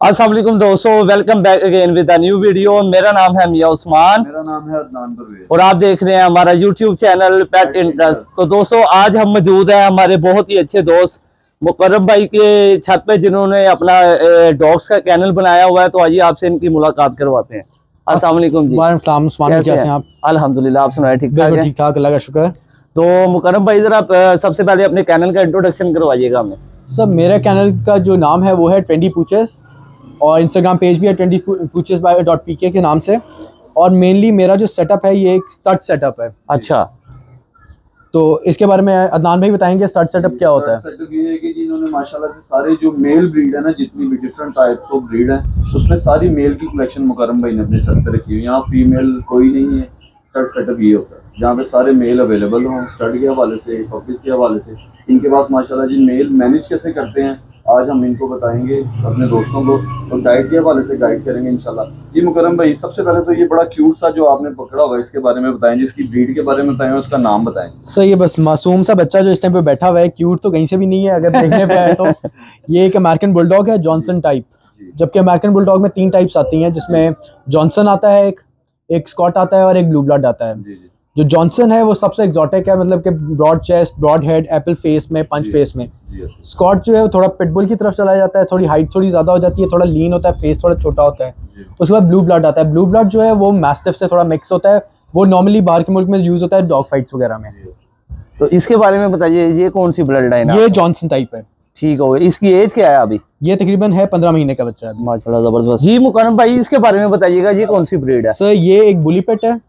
अस्सलाम वालेकुम दोस्तों, welcome back again with a new video. मेरा नाम है मियां उस्मान। मेरा नाम है अदनान परवेज और आप देख रहे हैं हमारा यूट्यूब चैनल पेट इंटरेस्ट। तो दोस्तों आज हम मौजूद हैं हमारे बहुत ही अच्छे दोस्त मुकर्रम भाई के छत पे, जिन्होंने अपना डॉग्स का चैनल बनाया हुआ है। तो आइए आपसे इनकी मुलाकात करवाते हैं। अस्सलाम वालेकुम जी। वालेकुम उस्मान, कैसे हैं आप? अल्हम्दुलिल्लाह, आप सुनाए? ठीक ठाक है? ठीक ठाक, अल्लाह का शुक्र। तो मुकर्रम भाई जरा सबसे पहले अपने चैनल का इंट्रोडक्शन करवाइएगा हमें। सर मेरा चैनल का जो नाम है वो है 20 पूचेस, और इंस्टाग्राम पेज भी है 20 पूचेस .pk के नाम से। और मेनली मेरा जो सेटअप है ये एक स्टड सेटअप है। अच्छा, तो इसके बारे में अदनान भाई बताएंगे स्टड सेटअप क्या होता है। सेटअप ये है कि जिन्होंने माशाल्लाह से सारे जो मेल ब्रीड है ना, जितनी भी डिफरेंट टाइप्स ऑफ ब्रीड है, उसमें सारी मेल की कलेक्शन मुकर्रम भाई ने अपने छत पे रखी हुई है। यहाँ फीमेल कोई नहीं है। स्टड सेटअप ये होता है जहाँ पे सारे मेल अवेलेबल हों, स्टड के हवाले से, पपीज के हवाले से। इनके पास माशाल्लाह जी मेल मैनेज कैसे करते हैं आज हम इनको बताएंगे अपने दोस्तों को, और डाइट के हवाले से गाइड करेंगे इंशाल्लाह। जी मुकर्रम भाई, सबसे पहले तो ये बड़ा क्यूट सा जो आपने पकड़ा हुआ है इसके बारे में बताएं, जिसकी ब्रीड के बारे में बताएं, उसका नाम बताएं। सर ये बस मासूम सा बच्चा जो इस टाइम पे बैठा हुआ है, क्यूट तो कहीं से भी नहीं है अगर देखने पे आए तो। ये एक अमेरिकन बुलडॉग है, जॉनसन टाइप। जबकि अमेरिकन बुलडॉग में 3 टाइप्स आती हैं, जिसमें जॉनसन आता है, एक स्कॉट आता है और एक ब्लू ब्लड आता है। जो जॉनसन है वो सबसे एक्सोटिक है, मतलब कि broad chest, broad head, apple face में, पंच फेस में। स्कॉट जो है वो थोड़ा पिटबुल की तरफ चला जाता है, थोड़ी हाइट थोड़ी ज़्यादा हो जाती है, थोड़ा लीन होता है, फेस थोड़ा छोटा होता है। उसके बाद ब्लू ब्लड आता है। ब्लू ब्लड जो है वो मैस्टिफ से थोड़ा मिक्स होता है, वो नॉर्मली बाहर के मुल्क में यूज़ होता है डॉग फाइट्स वगैरह में। तो इसके बारे में बताइए, ये कौन सी ब्लड लाइन है? ये जॉनसन टाइप है। ठीक हो गया। इसकी एज क्या है अभी? ये तकरीबन है 15 महीने का बच्चा है। माशाल्लाह, जबरदस्त। जी मुकर्रम भाई, इसके बारे में बताइएगा, ये कौन सी ब्रीड है? सर ये एक बुली पेट है।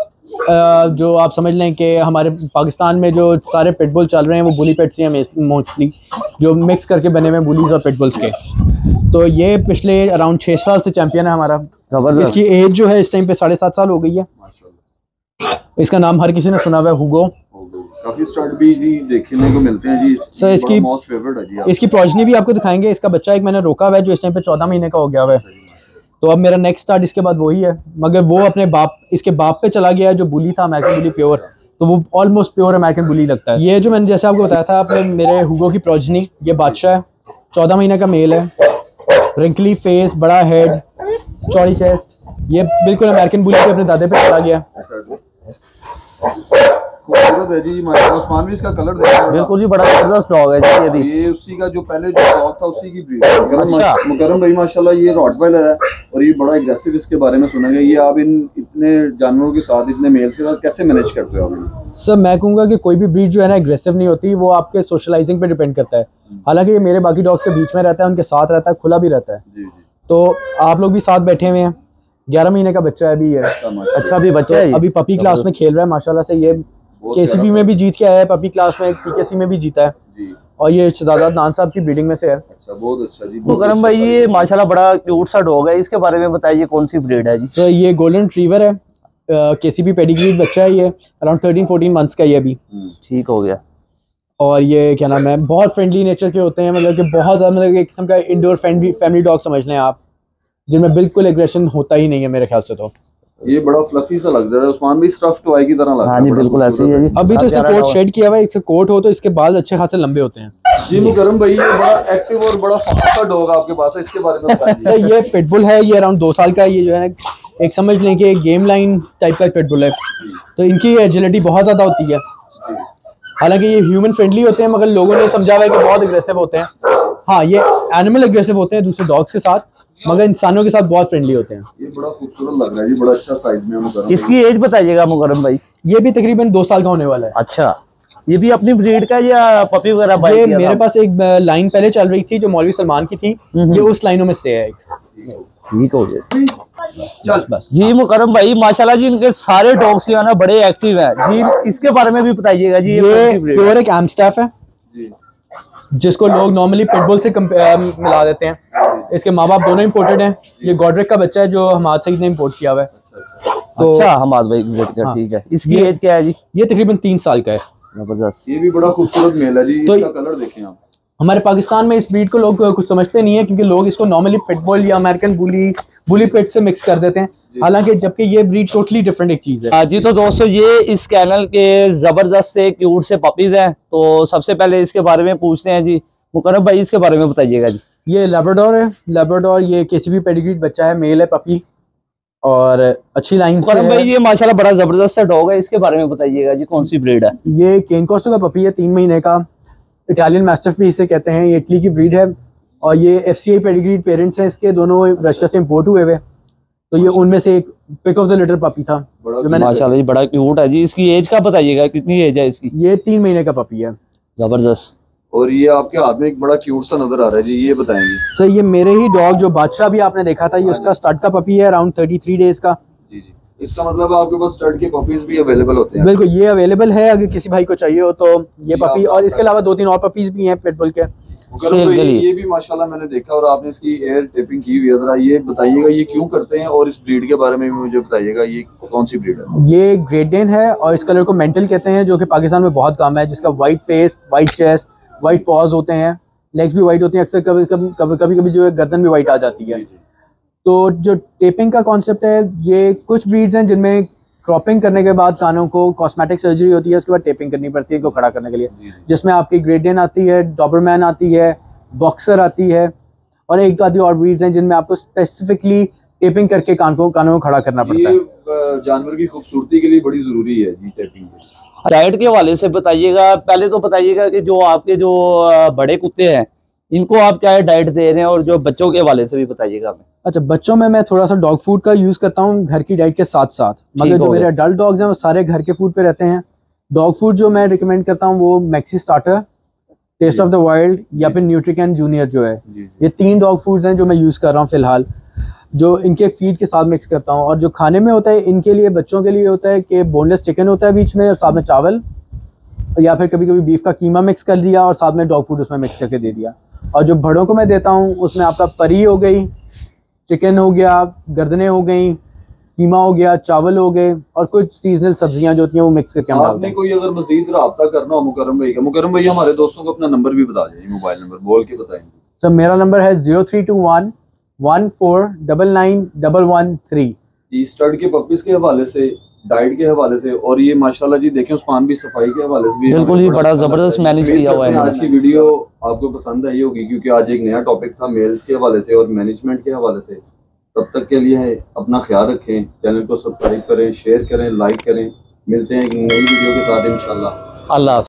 जो आप समझ लें कि हमारे पाकिस्तान में जो सारे पिटबुल चल रहे हैं वो बुली पेट्स ही हैं मोस्टली, जो मिक्स करके बने हुए बुलीज और पिटबुल्स के। तो ये पिछले अराउंड 6 साल से चैंपियन है हमारा। इसकी एज जो है इस टाइम पे 7.5 साल हो गई है। इसका नाम हर किसी ने सुना हुआ है, हुगो। काफी स्टड भी जी देखने को मिलते हैं जी। सर इसकी मोस्ट फेवरेट है जी। इसकी प्रोजनी भी आपको दिखाएंगे। इसका बच्चा एक मैंने रोका हुआ है जो इस टाइम पे 14 महीने का हो गया हुआ है। तो अब मेरा नेक्स्ट स्टार्ट इसके बाद वही है, मगर वो अपने इसके बाप पे चला गया है जो बुली था, अमेरिकन बुली प्योर। तो वो ऑलमोस्ट प्योर अमेरिकन बुली लगता है। ये जो मैंने जैसे आपको बताया था अपने मेरे हुगो की प्रोजनी, ये बादशाह है, 14 महीने का मेल है, रिंकली फेस, बड़ा हेड, चौड़ी चेस्ट। ये बिल्कुल अमेरिकन बुली पे अपने दादे पे चला गया। खूबसूरत है जी माशाल्लाह। उस्मान भी इसका कलर देखा, बिल्कुल जी, बड़ा जबरदस्त डॉग है जी। अभी ये उसी का जो पहले जो डॉग था उसी की ब्रीड है। अच्छा। मुकर्रम भाई माशाल्लाह ये रॉटवाइलर है और ये बड़ा एग्रेसिव। इसके बारे में सुना है, ये आप इन इतने जानवरों के साथ, इतने मेल्स के साथ कैसे मैनेज करते हो आप? सर मैं कहूँगा कि कोई भी ब्रीड जो है ना एग्रेसिव नहीं होती, वो आपके सोशलाइजिंग पे डिपेंड करता है। हालांकि ये मेरे बाकी डॉग्स के बीच में रहता है, उनके साथ रहता है, खुला भी रहता है। तो आप लोग भी साथ बैठे हुए हैं। 11 महीने का बच्चा है अभी ये। अच्छा, अभी बच्चा है, अभी पपी क्लास में खेल रहा है माशाल्लाह से। ये केसीबी में भी जीत के आया है, पपी क्लास में पीकेसी में भी जीता है। और ये शहजादा अदनान साहब की ब्रीडिंग में से है। अच्छा, बहुत अच्छा जी। मुकर्रम भाई ये माशाल्लाह बड़ा क्यूट सा डॉग है, इसके बारे में बताइए कौन सी ब्रीड है जी? सर ये गोल्डन रिट्रीवर है, केसीबी पेडिग्री बच्चा है। ये अराउंड 13-14 मंथ्स का ये अभी। ठीक हो गया। और ये क्या नाम है, बहुत फ्रेंडली नेचर के होते हैं, मतलब कि बहुत ज़्यादा, मतलब एक किस्म का इंडोर फैमिली डॉग समझ लें आप, जिनमें बिल्कुल एग्रेशन होता ही नहीं है मेरे ख्याल से। तो ये बड़ा फ्लफी सा लग रहा है, उस्मान भी स्टफ टॉय की तरह लग रहा है। हाँ जी, बिल्कुल ऐसे ही है जी। अभी तो इसने कोट शेड किया हुआ है, इसका कोट हो तो इसके बाल अच्छे खासे लंबे होते हैं। जी मुकर्रम भाई, ये बड़ा एक्टिव और बड़ा फास्ट डॉग आपके पास है, इसके बारे में बताइए। सर ये पिटबुल है, ये अराउंड 2 साल का है। ये जो है एक समझ लें कि गेम लाइन टाइप का पिटबुल है। तो इनकी एजिलिटी बहुत ज़्यादा होती है। हालांकि ये ह्यूमन फ्रेंडली होते हैं, मगर लोगों ने समझा हुआ है कि बहुत एग्रेसिव होते हैं। हाँ, ये एनिमल एग्रेसिव होते हैं दूसरे डॉग्स के साथ, मगर इंसानों के साथ बहुत फ्रेंडली होते हैं। ये बड़ा खूबसूरत लग रहा है जी, बड़ा अच्छा साइज में है। इसकी एज बताइएगा मुकर्रम भाई? ये भी तकरीबन 2 साल का होने वाला है। अच्छा, ये भी अपनी ब्रीड का या पपी वगैरह बाय ये किया मेरे था? पास एक लाइन पहले चल रही थी जो मौलवी सलमान की थी, ये उस लाइनों में से है। ठीक हो गया। चल बस जी मुकर्रम भाई माशाल्लाह जी, इनके सारे डॉग्स जो है ना बड़े एक्टिव हैं जी। इसके बारे में भी बताइएगा जी। ये प्योर एक एम्स्टैफ है जिसको लोग नॉर्मली पिटबुल से मिला देते हैं। इसके माँ बाप दोनों इम्पोर्टेड हैं। ये गॉडरिक का बच्चा है जो हमाद सईद ने इम्पोर्ट किया हुआ है। तो अच्छा, हमाद भाई का। ठीक है। इसकी एज क्या है जी? ये तकरीबन 3 साल का है। जबरदस्त। ये भी बड़ा खूबसूरत मेल है जी। तो इसका कलर देखें आप। हमारे पाकिस्तान में इस ब्रीड को लोग कुछ समझते नहीं है, क्योंकि लोग इसको नॉर्मली पिटबुल या अमेरिकन बुली पेट से मिक्स कर देते हैं। हालांकि जबकि ये ब्रीड टोटली डिफरेंट एक चीज़ है। जी तो दोस्तों, ये इस चैनल के जबरदस्त से क्यूट से पपीज हैं। तो सबसे पहले इसके बारे में पूछते हैं जी। मुकर्रम भाई इसके बारे में बताइएगा जी। ये लेब्राडोर है, लेब्राडोर ये केसीबी पेडिग्रीड बच्चा है, मेल है, पपी और अच्छी लाइन से मुकर्रम है। भाई ये माशाल्लाह बड़ा जबरदस्त सा डॉग है, इसके बारे में बताइएगा जी, कौन सी ब्रीड है? ये केन कॉर्सो का पपी है, 3 महीने का, इटालियन मैस्टिफ भी इसे कहते हैं, ये इटली की ब्रीड है और ये एफसीआई पेडिग्रीड पेरेंट्स हैं इसके, दोनों रशिया से इंपोर्ट हुए हुए, तो ये उनमें से एक pick of the litter puppy था जो मैंने। माशाल्लाह जी बड़ा क्यूट है जी। इसकी एज का बताइएगा, कितनी एज है इसकी? ये 3 महीने का पपी है। जबरदस्त। और ये आपके हाथ में एक बड़ा क्यूट सा नजर आ रहा है जी, ये बताएंगे? सर ये मेरे ही डॉग जो बादशाह भी आपने देखा था, ये उसका स्टार्ट का पपी है, अराउंड 33 डेज का। जी जी, इसका मतलब आपके पास स्टड के पपीज भी अवेलेबल होते हैं? बिल्कुल, ये अवेलेबल है, अगर किसी भाई को चाहिए हो तो ये जी, पपी, आप और इसके अलावा 2-3 और पपीज भी हैं पिटबुल के। मुकर्रम भाई, ये भी माशाल्लाह मैंने देखा और आपने इसकी एयर टेपिंग की हुई है, जरा ये बताइएगा ये क्यों करते हैं और इस ब्रीड के बारे में भी मुझे बताइएगा, ये कौन सी ब्रीड है? ये ग्रेट डेन है और इस कलर को मेंटल कहते हैं, जो कि पाकिस्तान में बहुत कम है, जिसका white face, white chest, white paws होते हैं, लेग्स भी वाइट होती हैं, अक्सर कभी जो है गर्दन भी वाइट आ जाती है। तो जो टेपिंग का कॉन्सेप्ट है, ये कुछ ब्रीड्स हैं जिनमें क्रॉपिंग करने के बाद कानों को कॉस्मेटिक सर्जरी होती है, उसके बाद टेपिंग करनी पड़ती है इनको खड़ा करने के लिए, जिसमें आपकी ग्रेट डेन आती है, डॉबरमैन आती है, बॉक्सर आती है और एक आधी और ब्रीड्स हैं जिनमें आपको स्पेसिफिकली टेपिंग करके कानों को खड़ा करना पड़ता है। ये जानवर की खूबसूरती के लिए बड़ी जरूरी है जी टेपिंग। डाइट के हवाले से बताइएगा, पहले तो बताइएगा कि जो आपके जो बड़े कुत्ते हैं इनको आप क्या डाइट दे रहे हैं, और जो बच्चों के हवाले से भी बताइएगा हमें। अच्छा, बच्चों में मैं थोड़ा सा डॉग फूड का यूज़ करता हूँ घर की डाइट के साथ साथ, मगर जो मेरे अडल्ट डॉग्स हैं वो सारे घर के फूड पे रहते हैं। डॉग फूड जो मैं रिकमेंड करता हूँ वो Maxi starter, taste of the wild या फिर न्यूट्रिकैन जूनियर जो है, ये 3 डॉग फूड्स हैं जो मैं यूज़ कर रहा हूँ फिलहाल, जो इनके फीड के साथ मिक्स करता हूँ। और जो खाने में होता है इनके लिए, बच्चों के लिए होता है कि बोनलेस चिकन होता है बीच में और साथ में चावल, या फिर कभी कभी बीफ का कीमा मिक्स कर दिया और साथ में डॉग फूड उसमें मिक्स करके दे दिया। और जो बड़ों को मैं देता हूँ उसमें आपका परी हो गई, चिकन हो गया, गर्दनें हो गई, कीमा हो गया, चावल हो गए और कुछ सीजनल सब्जियां जो होती हैं वो मिक्स करके हम डालते आपने हैं। कोई अगर मजीद राब्ता करना हो मुकर्रम भाई का, मुकर्रम भाई हमारे दोस्तों को अपना नंबर भी बता दीजिए, मोबाइल नंबर बोल के बताएंगे। सर मेरा नंबर है 0321 14991113। ये स्टड के पपीज के हवाले से, डाइट के हवाले से, और ये माशाल्लाह जी देखें उस्मान भी सफाई के हवाले से भी बिल्कुल ही बड़ा अच्छा जबरदस्त लगता है। मैनेज उम्मीद किया हुआ करते है हैं आज की वीडियो आपको पसंद आई होगी, क्योंकि आज एक नया टॉपिक था मेल्स के हवाले से और मैनेजमेंट के हवाले से। तब तक के लिए अपना ख्याल रखें, चैनल को सब्सक्राइब करें, शेयर करें, लाइक करें। मिलते हैं एक नई वीडियो के साथ इंशाल्लाह। अल्लाह।